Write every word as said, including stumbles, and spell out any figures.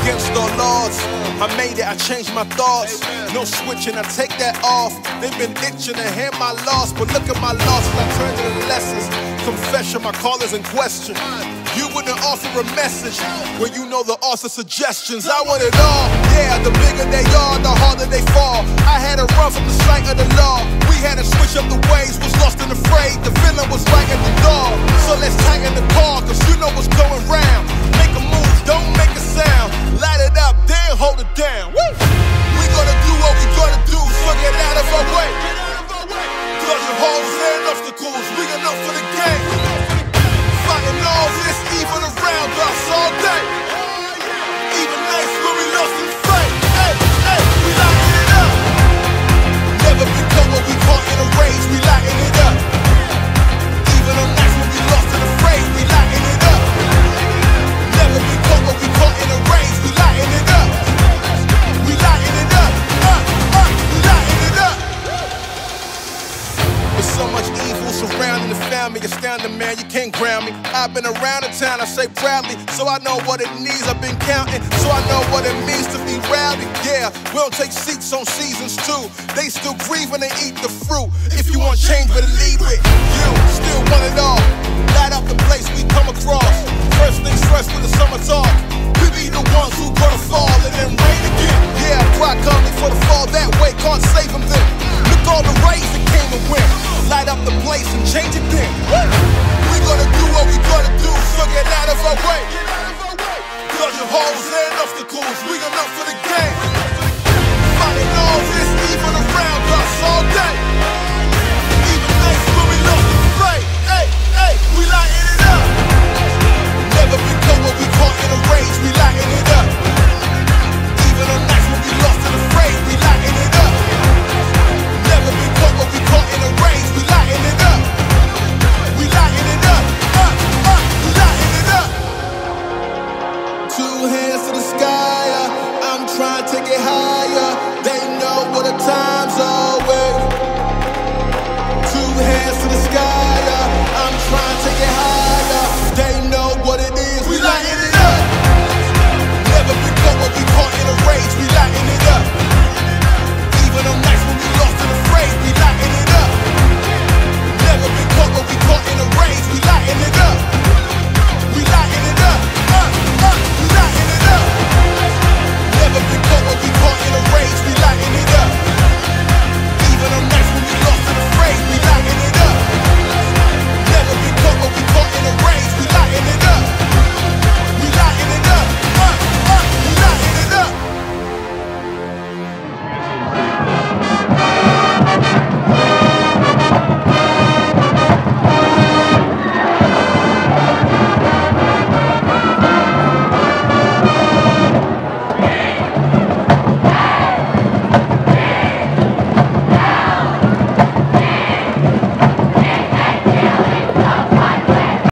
against all odds. I made it, I changed my thoughts. No switching, I take that off. They've been itching to hear my loss, but look at my losses, I turned to the lessons. Confession, my call is in question. You wouldn't offer a message when you know the author suggestions. I want it all, yeah, the bigger they are, the harder they fall. I had to run from the sight of the law. We had to switch up the ways, was lost and afraid. The villain was right at the door. So let's tighten the car, cause you know what's going round. Make a move, don't make a sound. Light it up, then hold it down. Woo! We gonna do what we gonna do, so get out of our way. Dodging holes and obstacles, we enough for the game. Fighting all this evil around us all day. Even nights when we lost in faith. Hey, hey, we lighting it up. Never been caught when we caught in a rage, we lighting it up. Even on nights when we lost and afraid, we lighting it up. Never been caught when we caught in a rage, we lighting it up. We lighting it up, up, up, we lighting it up. There's so much evil surrounding the family, astounding, man, you can't ground me. I've been around the town, I say proudly, so I know what it needs. I've been counting, so I know what it means to be rowdy. Yeah, we don't take seats on seasons too. They still grieve when they eat the fruit. If you want change, better lead with you. Still want it all. Light up the place we come across. First things first with the summer talk. We be the ones who gonna fall and then rain again. Yeah, pride coming for the fall that way, can't save them then. Look all the rays that came